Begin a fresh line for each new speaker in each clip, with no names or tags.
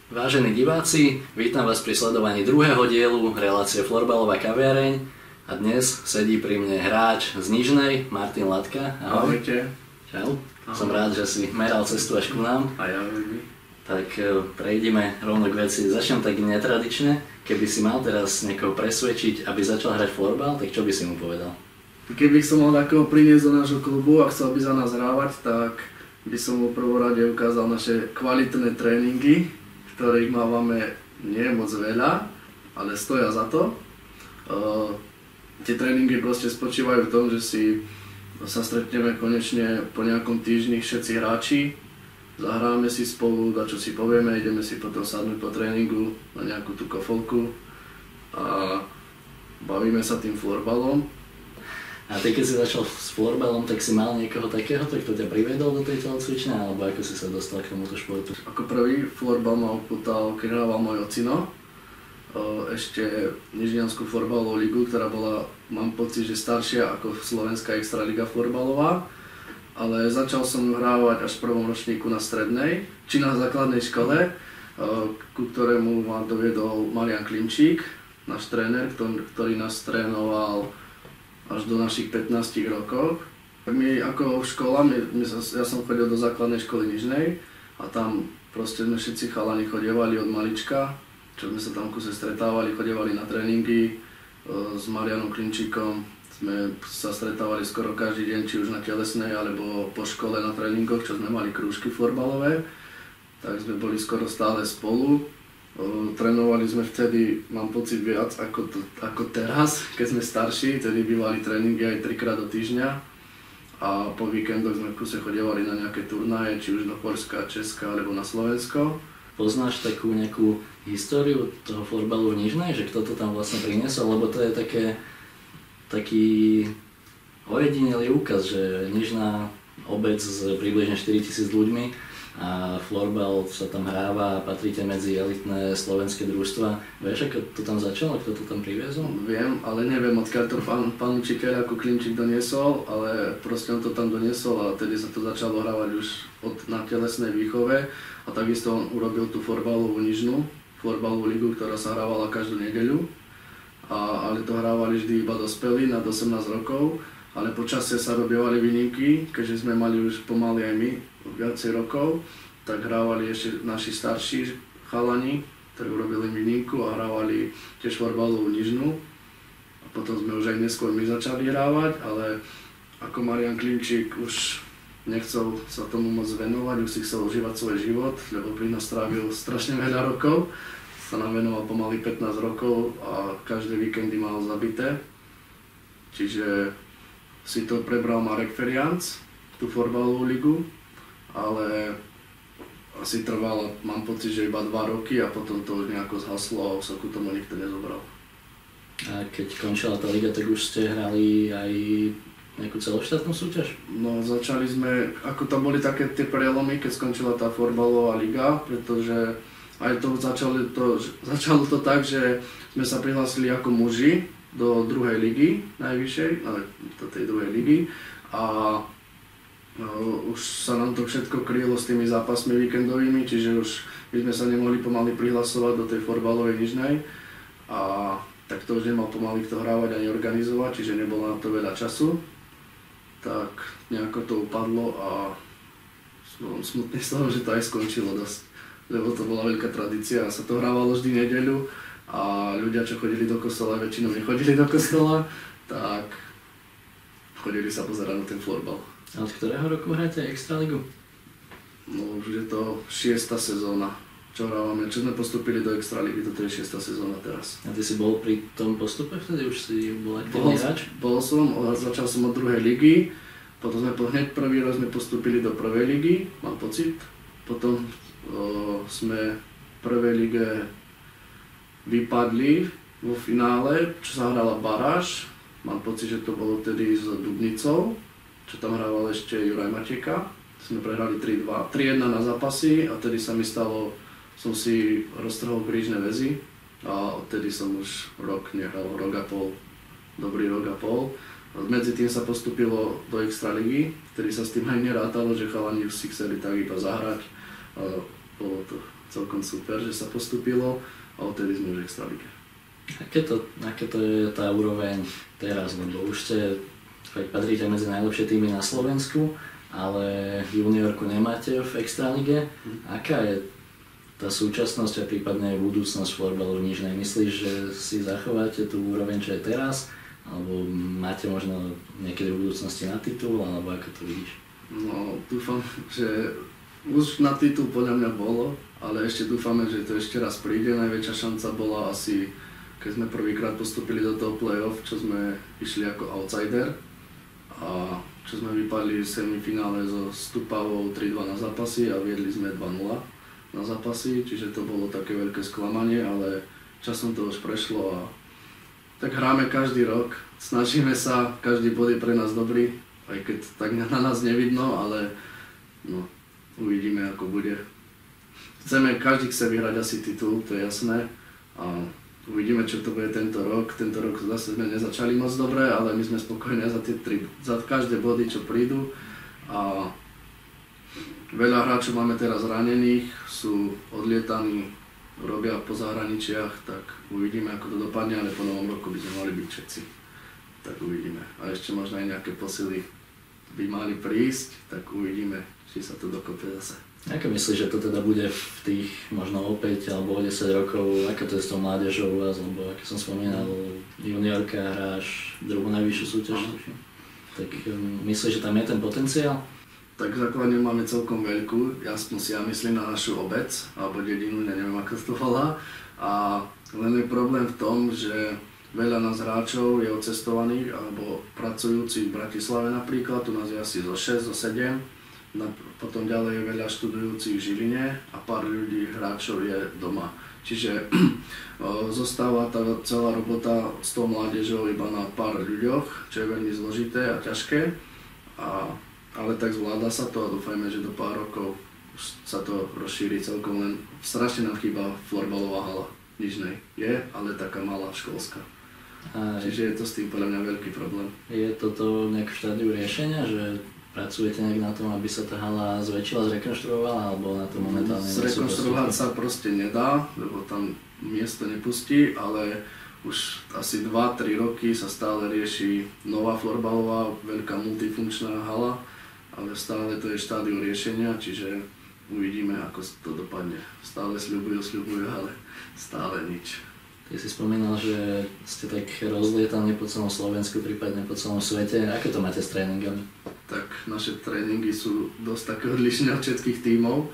Vážení diváci, vítam vás pri sledovaní druhého dielu relácie Florbalová kaviareň a dnes sedí pri mne hráč z Nižnej, Martin Latka. Ahoj.
Ahojte.
Čau. Som rád, že si meral cestu až ku nám.
A ja veľmi.
Tak prejdime rovno k veci. Začnem tak netradične. Keby si mal teraz niekoho presvedčiť, aby začal hrať florbal, tak čo by si mu povedal?
Keby som mal takého priniesť do nášho klubu a chcel by za nás hrávať, tak by som mu prvorade ukázal naše kvalitné tréningy, ktorých máme nie moc veľa, ale stoja za to. Tie tréningy proste spočívajú v tom, že sa stretneme konečne po nejakom týždni všetci hráči, zahráme si spolu, čo si povieme, ideme si potom sadnúť po tréningu na nejakú tú kofolku a bavíme sa tým florbalom.
A ty keď si začal s florbalom, tak si mal niekoho takého, kto ťa priviedol do tej telocvične, alebo ako si sa dostal k tomuto športu?
Ako prvý florbal ma uputal, keď hrával môj ocino. Ešte Nižniansku florbalovú ligu, ktorá bola, mám pocit, že staršia ako Slovenská extraliga florbalová. Ale začal som hrávať až v prvom ročníku na strednej, či na základnej škole, ku ktorému ma doviedol Marian Klimčík, náš tréner, ktorý nás trénoval až do našich 15 rokov. My ako škola, ja som chodil do základnej školy Nižnej a tam proste sme všetci chalani chodievali od malička, čo sme sa tam kuse stretávali, chodievali na tréningy s Marianom Klimčíkom. Sme sa stretávali skoro každý deň, či už na telesnej alebo po škole na tréningoch, čo sme mali krúžky florbalové. Tak sme boli skoro stále spolu. Trénovali sme vtedy, mám pocit, viac ako teraz, keď sme starší, tedy bývali tréningy aj 3-krát do týždňa a po víkendoch sme v kuse chodievali na nejaké turnaje, či už do Poľska, Česka alebo na Slovensko.
Poznáš takú nejakú históriu toho florbalu v Nižnej, že kto to tam vlastne priniesol, lebo to je taký ojedinelý úkaz, že Nižná obec s približne 4000 ľuďmi a florbal sa tam hráva a patríte medzi elitné slovenské družstva. Vieš, ako to tam začalo? Kto to tam priviezol?
Viem, ale neviem, odkiaľ to pán učiteľ ako Klimčík doniesol, ale proste on to tam doniesol a tedy sa to začalo hrávať už na telesnej výchove a takisto on urobil tú florbalovú Nižnú, florbalovú ligu, ktorá sa hrávala každú nedeľu, ale to hrávali vždy iba dospelí nad 18 rokov. Ale počasie sa robievali výnimky, keďže sme mali už pomaly aj my viacej rokov, tak hrávali ešte naši starší chalani, ktorí urobili výnimku a hrávali tiež florbalovú Nižnú. A potom sme už aj neskôr my začali hrávať, ale ako Marian Klimčík už nechcel sa tomu moc venovať, už si chcel užívať svoj život, lebo pri nás strávil strašne veľa rokov. Sa nám venoval pomaly 15 rokov a každé víkendy mal zabité. Čiže si to prebral Marek Ferianc, tú florbalovú ligu, ale asi trvalo, mám pocit, že iba 2 roky a potom to už nejako zhaslo a sa ku tomu nikto nezobral.
A keď končila tá liga, tak už ste hrali aj nejakú celoštátnu súťaž? No
začali sme, ako tam boli také tie prelomy, keď skončila tá florbalová liga, pretože aj to začalo to tak, že sme sa prihlásili ako muži do druhej ligy, najvyššej, do tej druhej ligy a už sa nám to všetko krylo s tými zápasmi víkendovými, čiže už my sme sa nemohli pomaly prihlasovať do tej florbalovej Nižnej a tak to už nemal pomaly kto hrávať ani organizovať, čiže nebolo na to veľa času, tak nejako to upadlo a som smutný z toho, že to aj skončilo dosť, lebo to bola veľká tradícia a sa to hrávalo vždy nedeľu. A ľudia, čo chodili do kostola, väčšinou nechodili do kostola, tak chodili sa pozerať na ten florbal.
A od ktorého roku hráte Extraligu?
No už je to 6. sezóna, čo hrávame, čo sme postúpili do Extraligy, toto je 6. sezóna teraz.
A ty si bol pri tom postupe vtedy? Už si bol aktívny hráč?
Bol som, začal som od druhej ligy, potom sme hneď prvý rok sme postúpili do prvej ligy, mám pocit. Potom sme v prvej lige vypadli vo finále, čo sa hrala baráž. Mám pocit, že to bolo tedy s Dubnicou, čo tam hrával ešte Juraj Matejka. Sme prehrali 3-1 na zápasy a tedy sa mi stalo, som si roztrhol krížne väzy a odtedy som už rok nehral, rok a pol, dobrý rok a pol. Medzi tým sa postúpilo do Extraligy, vtedy sa s tým aj nerátalo, že chalani už si chceli tak iba zahrať. Bolo to celkom super, že sa postúpilo a odtedy sme už v extralíge.
Aké to je tá úroveň teraz, lebo už ste fakt patríte medzi najlepšie týmy na Slovensku, ale juniorku nemáte v extralíge. Aká je tá súčasnosť a prípadne aj budúcnosť florbalu v Nižnej? Myslíš, že si zachováte tú úroveň, čo je teraz? Alebo máte možno niekedy v budúcnosti na titul, alebo ako to vidíš?
No, dúfam, že už na titul podľa mňa bolo, ale ešte dúfame, že to ešte raz príde. Najväčšia šanca bola asi, keď sme prvýkrát postúpili do toho play-off, čo sme išli ako outsider a čo sme vypadli v semifinále so Stupavou 3-2 na zápasy a viedli sme 2-0 na zápasy, čiže to bolo také veľké sklamanie, ale časom to už prešlo a tak hráme každý rok, snažíme sa, každý bod je pre nás dobrý, aj keď tak na nás nevidno, ale no, uvidíme ako bude. Chceme, každý chce vyhrať asi titul, to je jasné a uvidíme, čo to bude tento rok. Tento rok zase sme nezačali moc dobre, ale my sme spokojní za každé body, čo prídu. A veľa hráčov máme teraz ranených, sú odlietaní, robia po zahraničiach, tak uvidíme, ako to dopadne, ale po novom roku by sme mali byť všetci. Tak uvidíme. A ešte možno aj nejaké posily by mali prísť, tak uvidíme, či sa to dokope zase.
Ako myslíš, že to teda bude v tých možno o 5 alebo o 10 rokov, ako to je s tou mládežou u vás, lebo ako som spomínal, juniorka hráš druhú najvyššiu súťaž, tak myslíš, že tam je ten potenciál?
Tak základne máme celkom veľkú, ja myslím na našu obec, alebo dedinu, neviem ako to volá, a len je problém v tom, že veľa nás hráčov je odcestovaných alebo pracujúcich v Bratislave napríklad, tu nás je asi zo 6, zo 7, potom ďalej je veľa študujúcich v Žiline a pár ľudí, hráčov je doma. Čiže zostáva tá celá robota s tou mládežou iba na pár ľuďoch, čo je veľmi zložité a ťažké, ale tak zvláda sa to a dúfajme, že do pár rokov sa to rozšíri celkom, len strašne nám chýba florbalová hala Nižnej. Je, ale taká malá školská. Čiže je to s tým podľa mňa veľký problém. Je
toto nejaké štádiu riešenia, že pracujete nejak na tom, aby sa tá hala zväčšila, zrekonštruovala, alebo na to momentálne
zrekonštruovať sa proste nedá, lebo tam miesto nepustí, ale už asi 2-3 roky sa stále rieši nová florbalová, veľká multifunkčná hala, ale stále to je štádiu riešenia, čiže uvidíme, ako to dopadne. Stále sľubujú, ale stále nič.
Ty si spomínal, že ste tak rozlietaní po celom Slovensku, prípadne po celom svete. Ako to máte s tréningami?
Tak naše tréningy sú dosť také odlišné od všetkých tímov.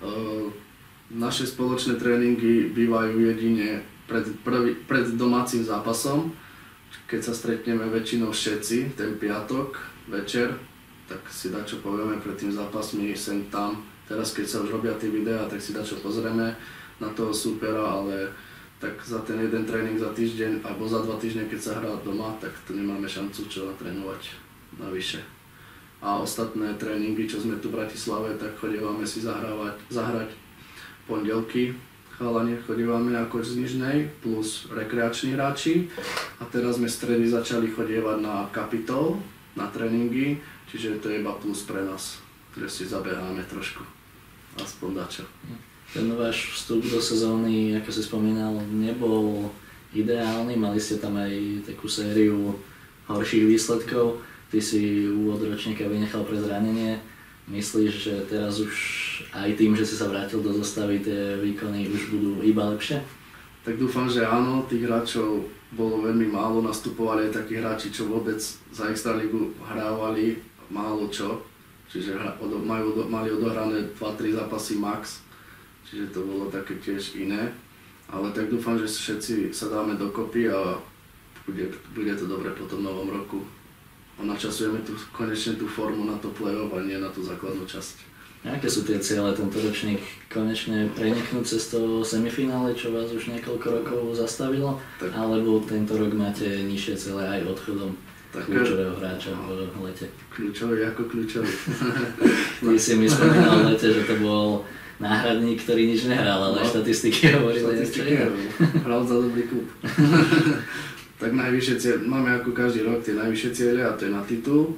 Naše spoločné tréningy bývajú jedine pred domácim zápasom, keď sa stretneme väčšinou všetci ten piatok večer, tak si dačo povieme pred tým zápasmi sem tam. Teraz keď sa už robia tie videá, tak si dačo pozrieme na toho supera, ale tak za ten jeden tréning za týždeň alebo za 2 týždne, keď sa hrá doma, tak to nemáme šancu čo natrénovať navyše. A ostatné tréningy, čo sme tu v Bratislave, tak chodívame si zahrať pondelky. Chalani chodívame ako z Nižnej, plus rekreační hráči. A teraz sme stredy začali chodievať na Capitol, na tréningy, čiže to je iba plus pre nás, že si zabeháme trošku, aspoň dačo.
Ten váš vstup do sezóny, ako si spomínal, nebol ideálny, mali ste tam aj takú sériu horších výsledkov. Ty si úvod ročníka vynechal pre zranenie. Myslíš, že teraz už aj tým, že si sa vrátil do zostavy, tie výkony už budú iba lepšie?
Tak dúfam, že áno, tých hráčov bolo veľmi málo, nastupovali aj takí hráči, čo vôbec za Extraligu hrávali málo čo. Čiže mali odohrané 2-3 zápasy max, čiže to bolo také tiež iné. Ale tak dúfam, že všetci sa dáme dokopy a bude to dobre po tom novom roku. A načasujeme konečne tú formu na to play-off a nie na tú základnú časť.
Aké sú tie ciele tento ročník? Konečne preniknúť cez to semifinále, čo vás už niekoľko rokov zastavilo? Tak. Alebo tento rok máte nižšie ciele aj odchodom kľúčového hráča v lete?
Kľúčový ako kľúčový.
Ty si mi spomínal v lete, že to bol náhradník, ktorý nič nehral, ale štatistiky hovorili niečo iné.
Hral za dobrý klub. Tak najvyššie cieľ, máme ako každý rok tie najvyššie ciele a to je na titul.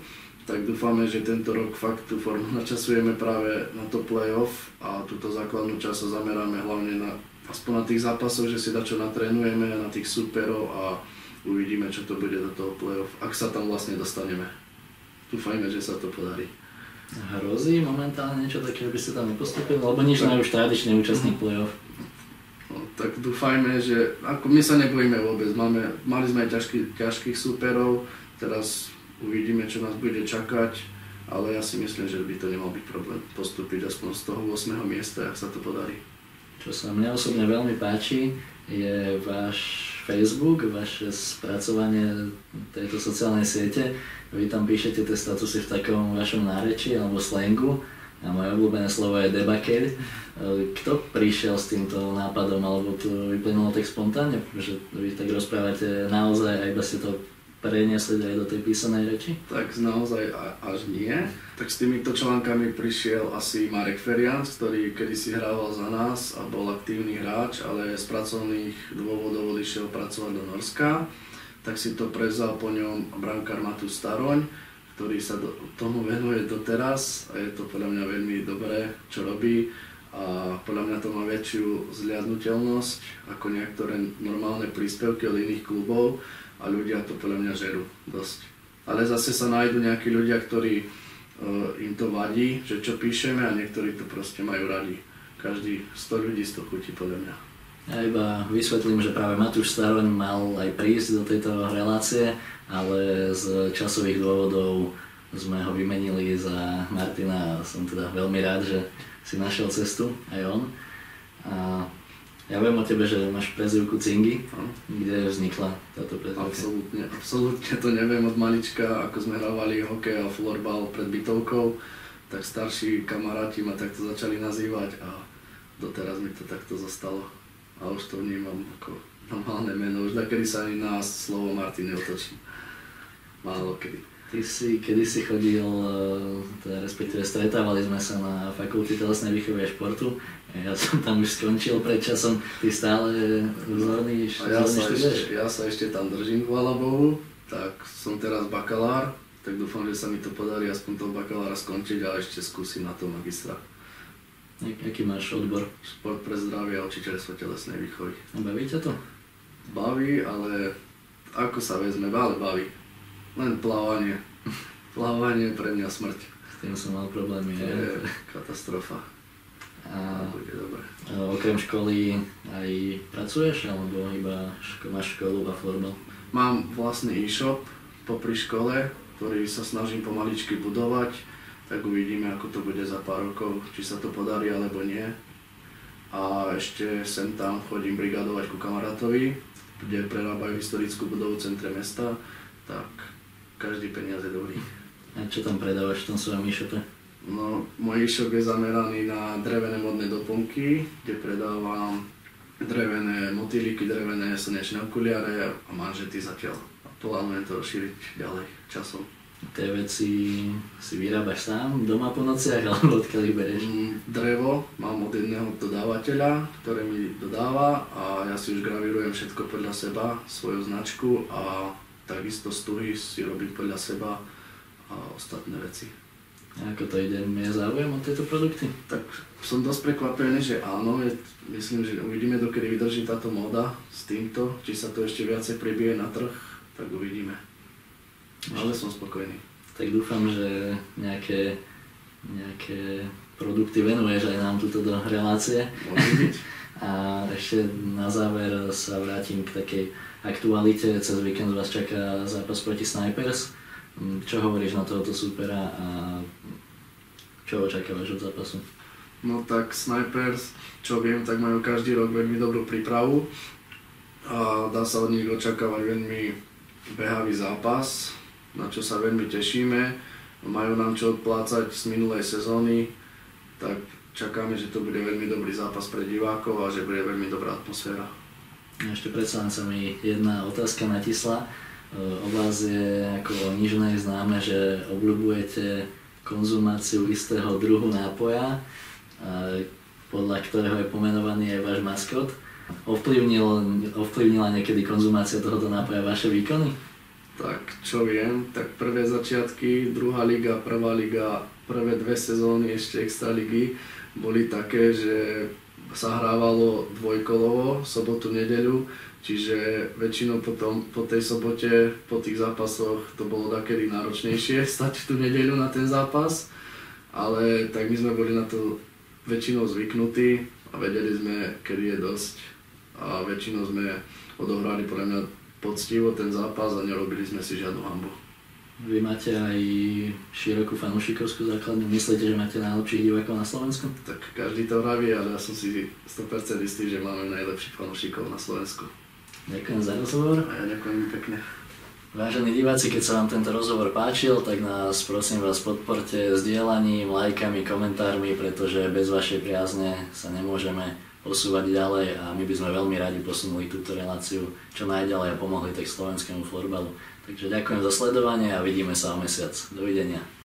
Tak dúfame, že tento rok fakt tú formu načasujeme práve na to playoff a túto základnú časť sa zameráme hlavne aspoň na tých zápasoch, že si dačo natrénujeme, na tých súperov a uvidíme, čo to bude do toho playoff, ak sa tam vlastne dostaneme. Dúfajme, že sa to podarí.
Hrozí momentálne niečo také, že by ste tam nepostupili? Lebo Nižná je už tradičný účastník playoff.
No, tak dúfajme, že ako my sa nebojíme vôbec. Mali sme aj ťažkých súperov, teraz uvidíme, čo nás bude čakať, ale ja si myslím, že by to nemal byť problém postúpiť aspoň z toho 8. miesta, ak sa to podarí.
Čo sa mne osobne veľmi páči, je váš Facebook, vaše spracovanie tejto sociálnej siete. Vy tam píšete tie statusy v takom vašom nárečí alebo slangu a moje obľúbené slovo je debakeľ. Kto prišiel s týmto nápadom, alebo to vyplynulo tak spontánne, že vy tak rozprávate naozaj a iba ste to preniesli aj do tej písanej reči?
Tak naozaj až nie. Tak s týmito článkami prišiel asi Marek Ferians, ktorý kedysi hrával za nás a bol aktívny hráč, ale z pracovných dôvodov odišiel pracovať do Norska. Tak si to prevzal po ňom brankár Matúš Staroň, ktorý sa tomu venuje doteraz a je to podľa mňa veľmi dobré, čo robí. A podľa mňa to má väčšiu zliadnuteľnosť ako niektoré normálne príspevky od iných klubov. A ľudia to podľa mňa žerú dosť. Ale zase sa nájdú nejakí ľudia, ktorí im to vadí, že čo píšeme a niektorí to proste majú radi. Každý 100 ľudí z toho chutí podľa mňa.
Ja iba vysvetlím, že práve Matúš Staroň mal aj prísť do tejto relácie, ale z časových dôvodov sme ho vymenili za Martina a som teda veľmi rád, že si našiel cestu, aj on. A ja viem o tebe, že máš prezývku Cingy. Kde vznikla táto prezývka?
Absolútne to neviem od malička, ako sme hrávali hokej a florbal pred bytovkou, tak starší kamaráti ma takto začali nazývať a doteraz mi to takto zostalo. A už to vnímam ako normálne meno, už nakedy sa ani na slovo Martin neotočí. Málo kedy.
Ty si kedysi chodil, teda respektíve stretávali sme sa na fakulte telesnej výchovy a športu. Ja som tam už skončil pred časom, ty stále vzorný študuješ?
Ja sa ešte tam držím, chvála Bohu. Tak som teraz bakalár, tak dúfam, že sa mi to podarí aspoň toho bakalára skončiť a ešte skúsim na to magistra.
Aký máš odbor?
Šport pre zdravie a učiteľstvo telesnej výchovy.
Baví ťa to?
Baví, ale ako sa vezme, ale baví. Len plávanie. Plávanie je pre mňa smrť.
S tým som mal problémy.
To je katastrofa.
A
bude dobre.
Okrem školy aj pracuješ, alebo iba máš školu a florbal?
Mám vlastný e-shop popri škole, ktorý sa snažím pomaličky budovať. Tak uvidíme, ako to bude za pár rokov, či sa to podarí alebo nie. A ešte sem tam chodím brigadovať ku kamarátovi, kde prerábajú historickú budovu v centre mesta. Tak každý peniaz je dobrý.
A čo tam predávaš v tom svojom e-shope?
No, môj e-shop je zameraný na drevené modné doplnky, kde predávam drevené motýliky, drevené slnečné okuliare a manžety zatiaľ. A plánujem to rozšíriť ďalej časom.
Tie veci si vyrábaš sám doma po nociach, alebo odkiaľ ich berieš?
Drevo mám od jedného dodávateľa, ktoré mi dodáva a ja si už gravírujem všetko podľa seba, svoju značku a takisto stuhy si robím podľa seba a ostatné veci.
A ako to ide? Je záujem o tieto produkty?
Tak som dosť prekvapený, že áno. Myslím, že uvidíme, dokedy vydrží táto móda s týmto. Či sa to ešte viacej prebije na trh, tak uvidíme. Ale som spokojný.
Tak dúfam, že nejaké produkty venuješ aj nám túto do relácie.
Môže byť.
A ešte na záver sa vrátim k takej aktualite. Cez víkend vás čaká zápas proti Snipers. Čo hovoríš na tohoto súpera a čo očakávaš od zápasu?
No tak Snipers, čo viem, tak majú každý rok veľmi dobrú prípravu a dá sa od nich očakávať veľmi behavý zápas, na čo sa veľmi tešíme. Majú nám čo odplácať z minulej sezóny, tak čakáme, že to bude veľmi dobrý zápas pre divákov a že bude veľmi dobrá atmosféra.
Ešte predsa sa mi jedna otázka natisla. O vás je ako o Nižnej známe, že obľubujete konzumáciu istého druhu nápoja, podľa ktorého je pomenovaný aj váš maskot. Ovplyvnila niekedy konzumácia tohoto nápoja vaše výkony?
Tak čo viem, tak prvé začiatky, druhá liga, prvá liga, prvé 2 sezóny ešte extraligy boli také, že sa hrávalo dvojkolovo, sobotu, nedeľu, čiže väčšinou potom po tej sobote, po tých zápasoch to bolo takedy náročnejšie stať tú nedeľu na ten zápas, ale tak my sme boli na to väčšinou zvyknutí a vedeli sme, kedy je dosť a väčšinou sme odohrali podľa mňa poctivo ten zápas a nerobili sme si žiadnu hanbu.
Vy máte aj širokú fanúšikovskú základňu. Myslíte, že máte najlepších divákov na Slovensku?
Tak každý to vraví, ale ja som si 100% istý, že máme najlepších fanúšikov na Slovensku.
Ďakujem za rozhovor.
A ja ďakujem pekne.
Vážení diváci, keď sa vám tento rozhovor páčil, tak nás prosím vás podporte sdielaním, lajkami, komentármi, pretože bez vašej priazne sa nemôžeme posúvať ďalej a my by sme veľmi radi posunuli túto reláciu čo najďalej a pomohli tak slovenskému florbalu. Takže ďakujem za sledovanie a vidíme sa o mesiac. Dovidenia.